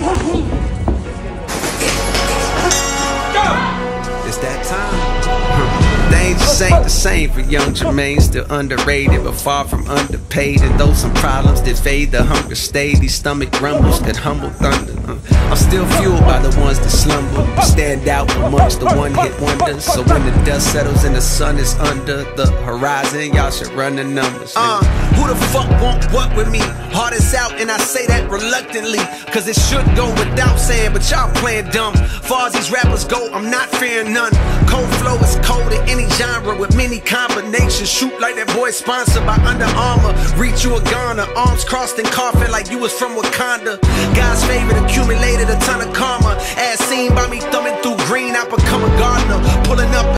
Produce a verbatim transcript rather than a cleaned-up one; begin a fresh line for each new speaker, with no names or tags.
It's that time. Things just ain't the same for young Jermaine. Still underrated, but far from underpaid. And though some problems did fade, the hunger stayed. These stomach rumbles that humble thunder. Uh, I'm still fueled by the ones that slumber, stand out amongst the one-hit wonders. So when the dust settles and the sun is under the horizon, y'all should run the numbers. Uh, who the fuck want what with me? Heart is out, and I say that reluctantly, cause it should go without saying, but y'all playing dumb. Far as these rappers go, I'm not fearing none. Cold flow is cold in any genre with many combinations. Shoot like that boy sponsored by Under Armour. Reach you a Ghana, arms crossed and coughing like you was from Wakanda. God's favorite accumulated a ton of karma. As seen by me thumbing through green, I become a gardener. Pulling up